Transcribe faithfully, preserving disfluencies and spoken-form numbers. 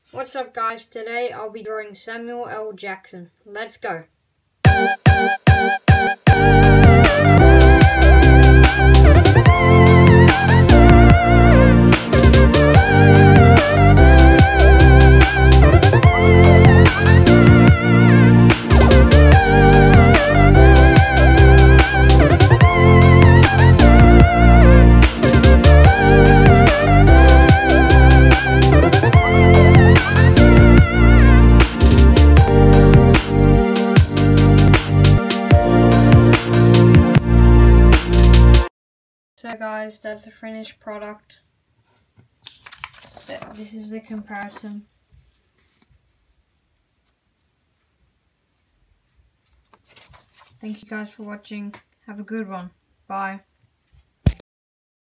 What's up guys, today I'll be drawing Samuel L. Jackson. Let's go. So guys, that's the finished product. This is the comparison. Thank you guys for watching. Have a good one. Bye.